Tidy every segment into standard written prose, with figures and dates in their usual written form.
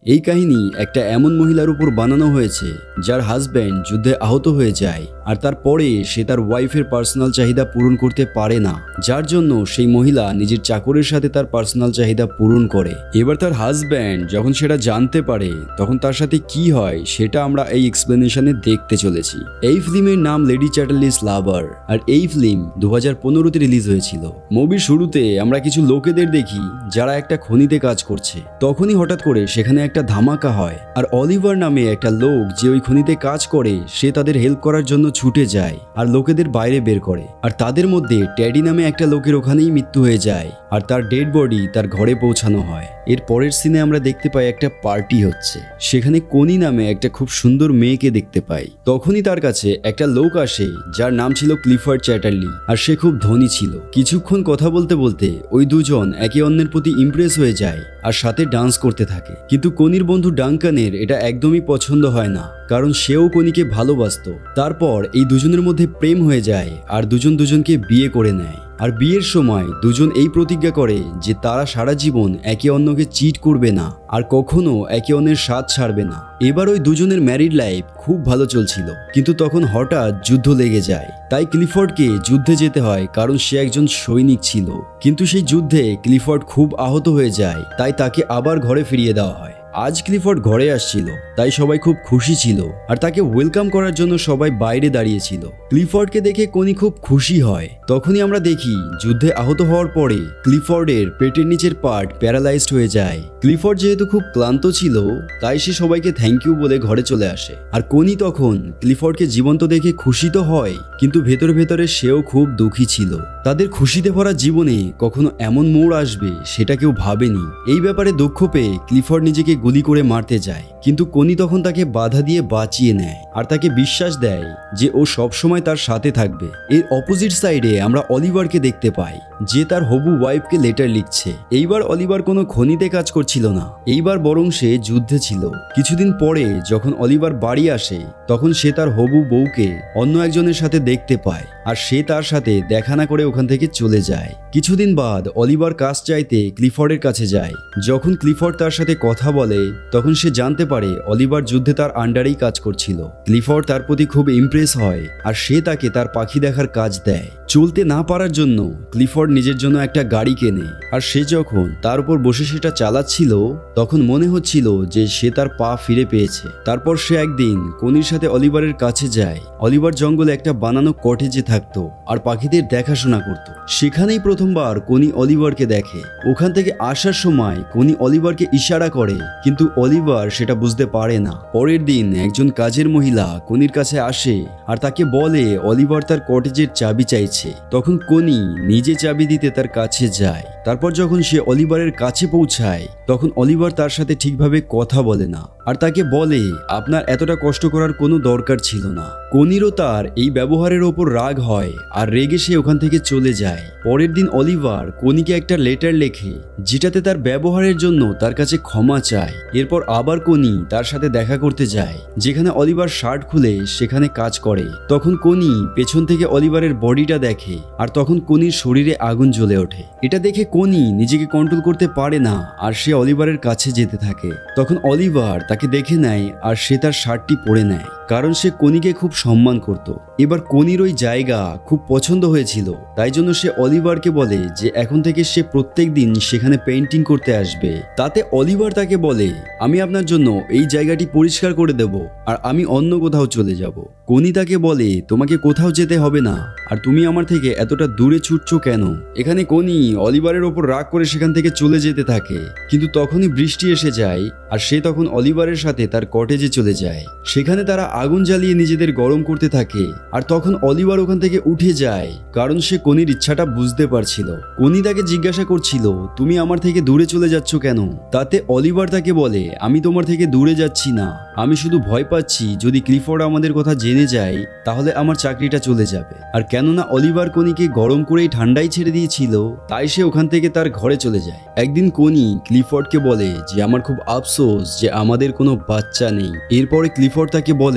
এই কাহিনী একটা এমন মহিলার উপর বানানো হয়েছে যার হাজব্যান্ড যুদ্ধে আহত হয়ে যায় আর তারপরে সে তার ওয়াইফের পার্সোনাল চাহিদা পূরণ করতে পারে না, যার জন্য সেই মহিলা নিজের চাকরের সাথে তার পার্সোনাল চাহিদা পূরণ করে। এবার তার হাজব্যান্ড যখন সেটা জানতে পারে তখন তার সাথে কি হয় সেটা আমরা এই এক্সপ্লেনেশনে দেখতে চলেছি। এই ফিল্মের নাম লেডি চ্যাটার্লিস লাভার আর এই ফিল্ম 2015-তে রিলিজ হয়েছিল। মুভির শুরুতে আমরা কিছু লোকেদের দেখি যারা একটা খনিতে কাজ করছে। তখনই হঠাৎ করে সেখানে একটা ধামাকা হয় আর অলিভার নামে একটা লোক যে ওই খনিতে কাজ করে সে তাদের হেল্প করার জন্য ছুটে যায় আর লোকেদের বাইরে বের করে। আর তাদের মধ্যে ট্যাডি নামে একটা লোকের ওখানেই মৃত্যু হয়ে যায় আর তার ডেড বডি তার ঘরে পৌঁছানো হয়। এর পরের সিনে আমরা দেখতে পাই একটা পার্টি হচ্ছে, সেখানে কোনি নামে একটা খুব সুন্দর মেয়েকে দেখতে পাই। তখনই তার কাছে একটা লোক আসে যার নাম ছিল ক্লিফার্ড চ্যাটার্লি আর সে খুব ধনী ছিল। কিছুক্ষণ কথা বলতে বলতে ওই দুজন একে অন্যের প্রতি ইমপ্রেস হয়ে যায় আর সাথে ডান্স করতে থাকে। কিন্তু কোনির বন্ধু ডাঙ্কানের এটা একদমই পছন্দ হয় না, কারণ সেও কোনিকে ভালোবাসতো। তারপর এই দুজনের মধ্যে প্রেম হয়ে যায় আর দুজন দুজনকে বিয়ে করে নেয়। আর বিয়ের সময় দুজন এই প্রতিজ্ঞা করে যে তারা সারা জীবন একে অন্যকে চিট করবে না আর কখনো একে অন্যের স্বাদ ছাড়বে না। এবার ওই দুজনের ম্যারিড লাইফ খুব ভালো চলছিল, কিন্তু তখন হঠাৎ যুদ্ধ লেগে যায়। তাই ক্লিফোর্ডকে যুদ্ধে যেতে হয় কারণ সে একজন সৈনিক ছিল। কিন্তু সেই যুদ্ধে ক্লিফোর্ড খুব আহত হয়ে যায়, তাই তাকে আবার ঘরে ফিরিয়ে দেওয়া হয়। আজ ক্লিফোর্ড ঘরে আসছিল, তাই সবাই খুব খুশি ছিল আর তাকে ওয়েলকাম করার জন্য সবাই বাইরে দাঁড়িয়েছিল। ক্লিফোর্ডকে দেখে কোনি খুব খুশি হয়। তখনই আমরা দেখি যুদ্ধে আহত হওয়ার পরে ক্লিফোর্ডের পেটের নিচের পার্ট প্যারালাইজড হয়ে যায়। ক্লিফোর্ড যেহেতু খুব ক্লান্ত ছিল তাই সে সবাইকে থ্যাংক ইউ বলে ঘরে চলে আসে। আর কোনি তখন ক্লিফোর্ডকে জীবন্ত দেখে খুশি তো হয়, কিন্তু ভেতরে ভেতরে সেও খুব দুঃখী ছিল। তাদের খুশিতে ভরা জীবনে কখনো এমন মোড় আসবে সেটা কেউ ভাবেনি। এই ব্যাপারে দুঃখ পেয়ে ক্লিফোর্ড নিজেকে গুলি করে মারতে যায়, কিন্তু কোনি তখন তাকে বাধা দিয়ে বাঁচিয়ে নেয় আর তাকে বিশ্বাস দেয় যে ও সবসময় তার সাথে থাকবে। এর অপোজিট সাইডে আমরা অলিভারকে দেখতে পাই যে তার হবু ওয়াইফকে লেটার লিখছে। এইবার অলিভার কোনো খনিতে কাজ করছিল না, এইবার বরং সে যুদ্ধে ছিল। কিছুদিন পরে যখন অলিভার বাড়ি আসে তখন সে তার হবু বউকে অন্য একজনের সাথে দেখতে পায় আর সে তার সাথে দেখা না করে ওখান থেকে চলে যায়। কিছুদিন বাদ অলিভার কাজ চাইতে ক্লিফোর্ডের কাছে যায়। যখন ক্লিফোর্ড তার সাথে কথা বলে তখন সে জানতে পারে অলিভার যুদ্ধে তার আন্ডারেই কাজ করছিল। ক্লিফোর্ড তার প্রতি খুব ইমপ্রেস হয় আর সে তাকে তার পাখি দেখার কাজ দেয়। চলতে না পারার জন্য ক্লিফোর্ড নিজের জন্য একটা গাড়ি কেনে আর সে যখন তার উপর বসে সেটা চালাচ্ছিল তখন মনে হচ্ছিল যে সে তার পা ফিরে পেয়েছে। তারপর সে একদিন কোনির সাথে অলিভারের কাছে যায়। অলিভার জঙ্গলে একটা বানানো কটেজে থাকতো আর পাখিদের দেখাশোনা করত। সেখানেই প্রথমবার কোনি অলিভারকে দেখে। ওখান থেকে আসার সময় কোনি অলিভারকে ইশারা করে, কিন্তু অলিভার সেটা বুঝতে পারে না। পরের দিন একজন কাজের মহিলা কোনির কাছে আসে আর তাকে বলে অলিভার তার কটেজের চাবি চাইছে। তখন কোনি নিজে চাবি দিতে তার কাছে যায়। তারপর যখন সে অলিভারের কাছে পৌঁছায় তখন অলিভার তার সাথে ঠিকভাবে কথা বলে না আর তাকে বলে আপনার এতটা কষ্ট করার কোনো দরকার ছিল না। কোনিরও তার এই ব্যবহারের ওপর রাগ হয় আর রেগে সে ওখান থেকে চলে যায়। পরের দিন অলিভার কোনিকে একটা লেটার লেখে যেটাতে তার ব্যবহারের জন্য তার কাছে ক্ষমা চায়। এরপর আবার কোনি তার সাথে দেখা করতে যায়, যেখানে অলিভার শার্ট খুলে সেখানে কাজ করে। তখন কোনি পেছন থেকে অলিভারের বডিটা দেখে আর তখন কোনির শরীরে আগুন জ্বলে ওঠে। এটা দেখে কোনি নিজেকে কন্ট্রোল করতে পারে না আর সে অলিভারের কাছে যেতে থাকে। তখন অলিভার তাকে দেখে নেয় আর সে তার শার্টটি পরে নেয়, কারণ সে কোনিকে খুব সম্মান করত। এবার কোনির ওই জায়গা খুব পছন্দ হয়েছিল, তাই জন্য সে অলিভারকে বলে যে এখন থেকে সে প্রত্যেক দিন সেখানে পেইন্টিং করতে আসবে। তাতে অলিভার তাকে বলে আমি আপনার জন্য এই জায়গাটি পরিষ্কার করে দেব আর আমি অন্য কোথাও চলে যাব। কোনি তাকে বলে তোমাকে কোথাও যেতে হবে না আর তুমি আমার থেকে এতটা দূরে ছুটছো কেন। এখানে কোনি অলিভারের ওপর রাগ করে সেখান থেকে চলে যেতে থাকে, কিন্তু তখনই বৃষ্টি এসে যায় আর সে তখন অলিভারের সাথে তার কটেজে চলে যায়। সেখানে তারা আগুন জ্বালিয়ে নিজেদের গরম করতে থাকে আর তখন অলিভার ওখান থেকে উঠে যায়, কারণ সে কোনির ইচ্ছাটা বুঝতে পারছিল। কোনি তাকে জিজ্ঞাসা করছিল তুমি আমার থেকে দূরে চলে যাচ্ছ কেন। তাতে অলিভার তাকে বলে আমি তোমার থেকে দূরে যাচ্ছি না, আমি শুধু ভয় পাচ্ছি যদি ক্লিফোর্ড আমাদের কথা জেনে যায় তাহলে আমার চাকরিটা চলে যাবে। আর কেননা অলিভার কোনিকে গরম করেই ঠান্ডায় ছেড়ে দিয়েছিল, তাই সে ওখান থেকে তার ঘরে চলে যায়। একদিন কোনি ক্লিফোর্ডকে বলে যে আমার খুব আফসোস যে আমাদের কোনো বাচ্চা নেই। এরপরে ক্লিফোর্ড তাকে বলে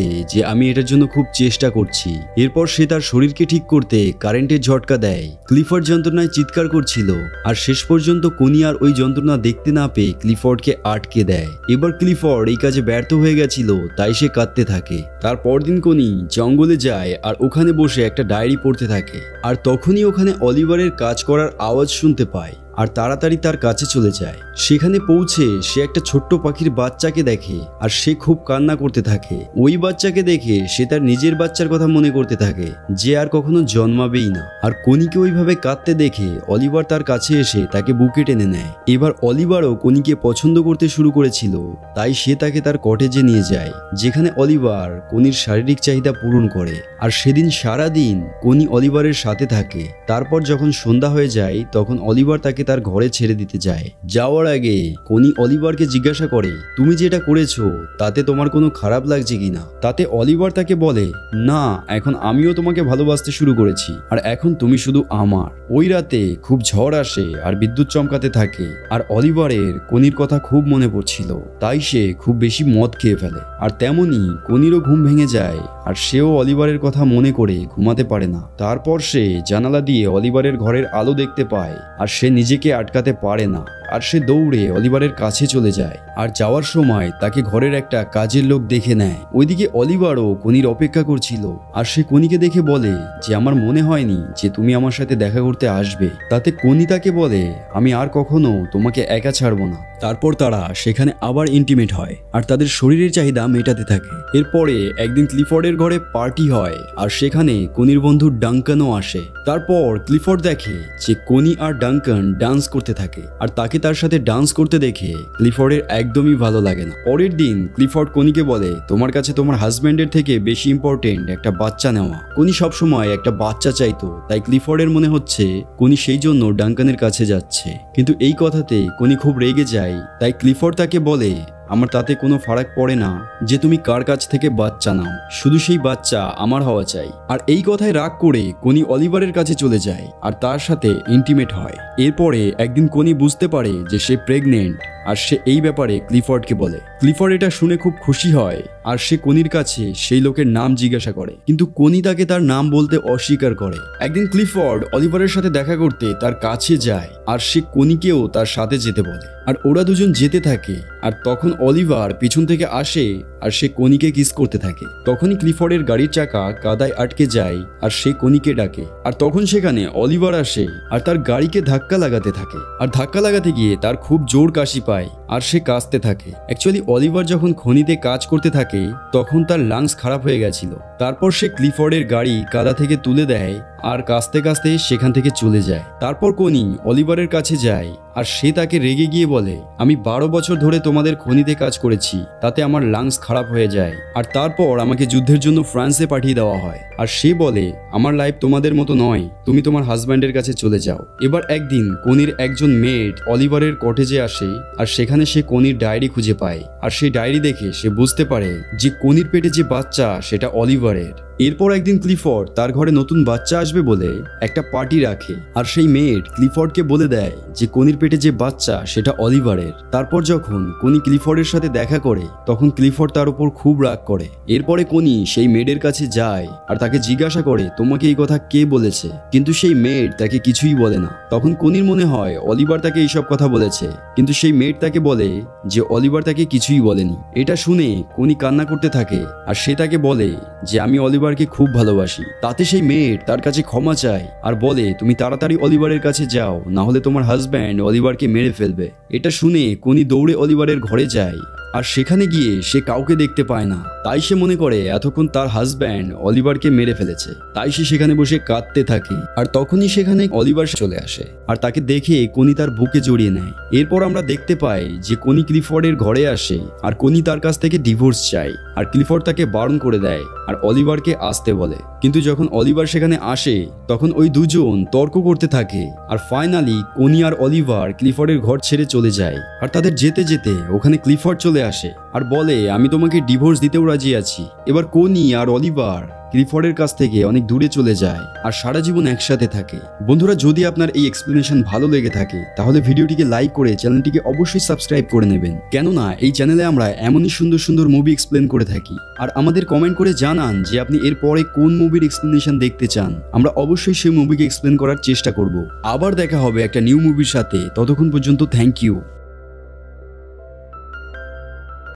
বলে যে আমি এটার জন্য খুব চেষ্টা করছি। এরপর সে তার শরীরকে ঠিক করতে কারেন্টের ঝটকা দেয়। ক্লিফোর্ড যন্ত্রণায় চিৎকার করছিল আর শেষ পর্যন্ত কোনি আর ওই যন্ত্রণা দেখতে না পেয়ে ক্লিফোর্ডকে আটকে দেয়। এবার ক্লিফোর্ড এই কাজে ব্যর্থ হয়ে গেছিল, তাই সে কাঁদতে থাকে। তার পরদিন কোনি জঙ্গলে যায় আর ওখানে বসে একটা ডায়েরি পড়তে থাকে। আর তখনই ওখানে অলিভারের কাজ করার আওয়াজ শুনতে পায় আর তাড়াতাড়ি তার কাছে চলে যায়। সেখানে পৌঁছে সে একটা ছোট্ট পাখির বাচ্চাকে দেখে আর সে খুব কান্না করতে থাকে। ওই বাচ্চাকে দেখে সে তার নিজের বাচ্চার কথা মনে করতে থাকে যে আর কখনো জন্মাবেই না। আর কোনিকে ওইভাবে কাঁদতে দেখে অলিভার তার কাছে এসে তাকে বুকে টেনে নেয়। এবার অলিভারও কোনিকে পছন্দ করতে শুরু করেছিল, তাই সে তাকে তার কটেজে নিয়ে যায়, যেখানে অলিভার কোনির শারীরিক চাহিদা পূরণ করে। আর সেদিন সারাদিন কোনি অলিভারের সাথে থাকে। তারপর যখন সন্ধ্যা হয়ে যায় তখন অলিভার তাকে তার ঘরে ছেড়ে দিতে যায়। যাওয়ার আগে কোনি অলিভারকে জিজ্ঞাসা করে, তুমি যেটা করেছো তাতে তোমার কোনো খারাপ লাগছে কিনা? তাতে অলিভার তাকে বলে, না, এখন আমিও তোমাকে ভালোবাসতে শুরু করেছি আর এখন তুমি শুধু আমার। ওই রাতে খুব ঝড় আসে আর বিদ্যুৎ চমকাতে থাকে আর অলিভারের কোনির কথা খুব মনে পড়ছিল, তাই সে খুব বেশি মদ খেয়ে ফেলে। আর তেমনি কোনিরও ঘুম ভেঙে যায় আর সেও অলিভারের কথা মনে করে ঘুমাতে পারে না। তারপর সে জানালা দিয়ে অলিভারের ঘরের আলো দেখতে পায় আর সে নিজেকে আটকাতে পারে না আর সে দৌড়ে অলিভারের কাছে চলে যায়। আর যাওয়ার সময় তাকে ঘরের একটা কাজের লোক দেখে নেয়। ওইদিকে অলিভারও কোনির অপেক্ষা করছিল আর সে কোনিকে দেখে বলে যে আমার মনে হয়নি যে তুমি আমার সাথে দেখা করতে আসবে। তাতে কোনি তাকে বলে, আমি আর কখনো তোমাকে একা ছাড়বো না। তারপর তারা সেখানে আবার ইন্টিমেট হয় আর তাদের শরীরের চাহিদা মেটাতে থাকে। এরপরে একদিন ক্লিফোর্ডের ঘরে পার্টি হয় আর সেখানে কোনির বন্ধু ডাঙ্কানও আসে। তারপর ক্লিফোর্ড দেখে যে কোনি আর ডাঙ্কান ডান্স করতে থাকে আর তাকে তার সাথে ডান্স করতে দেখে ক্লিফোর্ডের একদমই ভালো লাগে না। পরের দিন ক্লিফোর্ড কোনিকে বলে, তোমার কাছে তোমার হাজব্যান্ডের থেকে বেশি ইম্পর্টেন্ট একটা বাচ্চা নেওয়া। কোনি সবসময় একটা বাচ্চা চাইতো, তাই ক্লিফোর্ডের মনে হচ্ছে কোনি সেই জন্য ডাঙ্কানের কাছে যাচ্ছে। কিন্তু এই কথাতে কোনি খুব রেগে যায়। তাই ক্লিফোর্ড তাকে বলে, আমার তাতে কোনো ফারাক পড়ে না যে তুমি কার কাছ থেকে বাচ্চা নাও, শুধু সেই বাচ্চা আমার হওয়া চাই। আর এই কথায় রাগ করে কোনি অলিভারের কাছে চলে যায় আর তার সাথে ইন্টিমেট হয়। এরপরে একদিন কোনি বুঝতে পারে যে সে প্রেগনেন্ট আর সে এই ব্যাপারে ক্লিফোর্ডকে বলে। ক্লিফোর্ড এটা শুনে খুব খুশি হয় আর সে কোনির কাছে সেই লোকের নাম জিজ্ঞাসা করে, কিন্তু কোনি তাকে তার নাম বলতে অস্বীকার করে। একদিন ক্লিফোর্ড অলিভারের সাথে দেখা করতে তার কাছে যায় আর সে কোনিকেও তার সাথে যেতে বলে আর ওরা দুজন যেতে থাকে। আর তখন অলিভার পিছন থেকে আসে আর সে কোনিকে কিস করতে থাকে। তখনই ক্লিফোর্ডের গাড়ির চাকা কাদায় আটকে যায় আর সে কোনিকে ডাকে। আর তখন সেখানে অলিভার আসে আর তার গাড়িকে ধাক্কা লাগাতে থাকে। আর ধাক্কা লাগাতে গিয়ে তার খুব জোর কাশি পায় আর সে কাঁদতে থাকে। অ্যাকচুয়ালি অলিভার যখন খনিতে কাজ করতে থাকে তখন তার লাংস খারাপ হয়ে গেছিল। তারপর সে ক্লিফোর্ডের গাড়ি কাদা থেকে তুলে দেয় আর কাঁদতে কাঁদতে সেখান থেকে চলে যায়। তারপর কোনি অলিভারের কাছে যায় আর সে তাকে রেগে গিয়ে বলে, আমি 12 বছর ধরে তোমাদের খনিতে কাজ করেছি, তাতে আমার লাংস খারাপ হয়ে যায় আর তারপর আমাকে যুদ্ধের জন্য ফ্রান্সে পাঠিয়ে দেওয়া হয়। আর সে বলে, আমার লাইফ তোমাদের মতো নয়, তুমি তোমার হাজব্যান্ডের কাছে চলে যাও। এবার একদিন কোনির একজন মেড অলিভারের কটেজে আসে আর সেখানে সে কোনির ডায়েরি খুঁজে পায়। আর সেই ডায়েরি দেখে সে বুঝতে পারে যে কোনির পেটে যে বাচ্চা সেটা অলিভারের। এরপর একদিন ক্লিফোর্ড তার ঘরে নতুন বাচ্চা আসবে বলে একটা পার্টি রাখে আর সেই মেড ক্লিফোর্ডকে বলে দেয় যে কোনির পেটে যে বাচ্চা সেটা অলিভারের। তারপর যখন কোনি ক্লিফোর্ডের সাথে দেখা করে তখন ক্লিফোর্ড তার উপর খুব রাগ করে। এরপরে কোনি সেই মেডের কাছে যায় আর তাকে জিজ্ঞাসা করে, তোমাকে এই কথা কে বলেছে? কিন্তু সেই মেড তাকে কিছুই বলে না। তখন কোনির মনে হয় অলিভার তাকে এইসব কথা বলেছে, কিন্তু সেই মেড তাকে বলে যে অলিভার তাকে কিছুই বলেনি। এটা শুনে কোনি কান্না করতে থাকে আর সে তাকে বলে যে আমি অলিভারকে খুব ভালোবাসি। তাতে সেই মেড তার কাছে ক্ষমা চায় আর বলে, তুমি তাড়াতাড়ি অলিভারের কাছে যাও, না হলে তোমার হাজব্যান্ড অলিভারকে মেরে ফেলবে। এটা শুনে কোনি দৌড়ে অলিভারের ঘরে যায় আর সেখানে গিয়ে সে কাউকে দেখতে পায় না। তাই সে মনে করে এতক্ষণ তার হাজব্যান্ড অলিভারকে মেরে ফেলেছে। তাই সে সেখানে বসে কাঁদতে থাকে। আর তখনই সেখানে অলিভার চলে আসে আর তাকে দেখে কোনি তার বুকে জড়িয়ে নেয়। এরপর আমরা দেখতে পাই যে কোনি ক্লিফোর্ডের ঘরে আসে আর কোনি তার কাছ থেকে ডিভোর্স চায় আর ক্লিফোর্ড তাকে বারণ করে দেয় আর অলিভারকে আসতে বলে। কিন্তু যখন অলিভার সেখানে আসে তখন ওই দুজন তর্ক করতে থাকে আর ফাইনালি কোনি আর অলিভার ক্লিফোর্ডের ঘর ছেড়ে চলে যায়। আর তাদের যেতে যেতে ওখানে ক্লিফোর্ড চলে আসে আর বলে আমি তোমাকে ডিভোর্স দিতেও রাজি আছি। এবার কোনি আর অলিভার ক্লিফোর্ডের কাছ থেকে অনেক দূরে চলে যায় আর সারা জীবন একসাথে থাকে। বন্ধুরা, যদি আপনার এই এক্সপ্লেনেশন ভালো লেগে থাকে তাহলে ভিডিওটিকে লাইক করে চ্যানেলটিকে অবশ্যই সাবস্ক্রাইব করে নেবেন, কেননা এই চ্যানেলে আমরা এমনই সুন্দর সুন্দর মুভি এক্সপ্লেন করে থাকি। আর আমাদের কমেন্ট করে জানান যে আপনি এরপরে কোন মুভির এক্সপ্লেনেশন দেখতে চান, আমরা অবশ্যই সেই মুভিকে এক্সপ্লেন করার চেষ্টা করব। আবার দেখা হবে একটা নিউ মুভির সাথে, ততক্ষণ পর্যন্ত থ্যাংক ইউ।